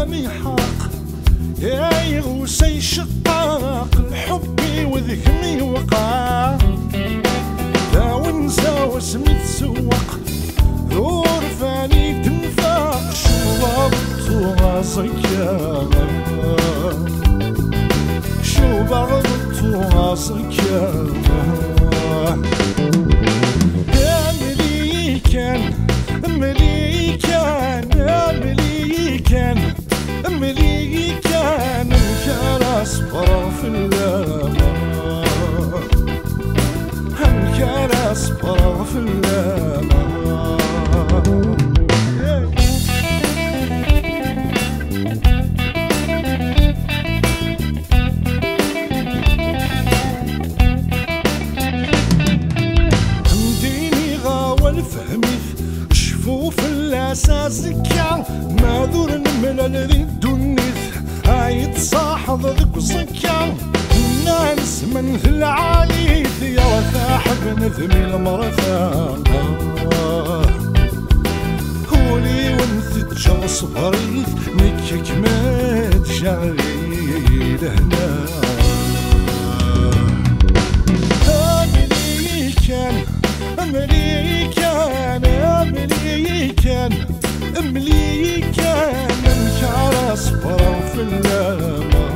ميحاق يا يغوسي شقاق الحب وذكمي وقع دا ونسى واسمي تسوق ثور فاني تنفاق شو راسك شو بغضت راسك يا مليي كان مليي كان يا مليي كان مليي كان انكار اصفر في اللامع انكار اصفر في اللامع أساسك معذور من الريد والنث عايد صاحب ذك وصكا الناس من العاليث يا ثاحب نثمي المرثان هولي وانت تجرس بريث نكك ما تشغلي لهنا أمريكان أمريكان أمريكان أمريكان انكار أصفر في اللامع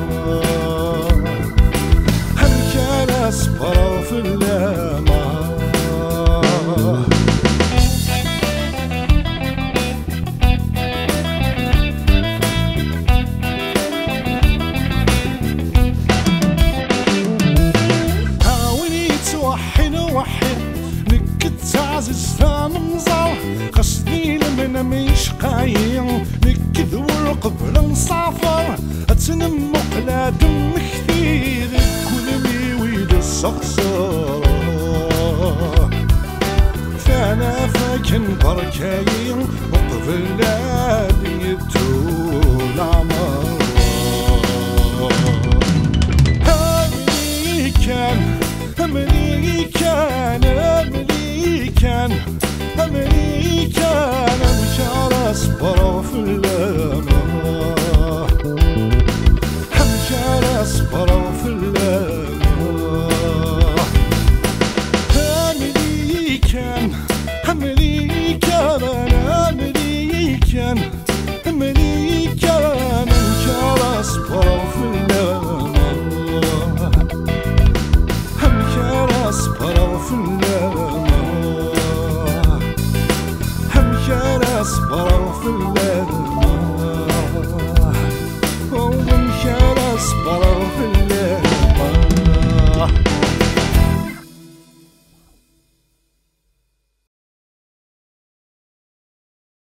انكار أصفر في اللامع حاولي توحن وحن نكت تعزز ثامن زار قصدي لمن ميش قايم نكذ والقبل نصافر اتنم مقلاد مكثير كل ميويد الصغصر فانا فاكن بركايم وقبل لادي طول عمر أمريكان أمريكان أمريكان أمريكان انكار أصفر في اللامع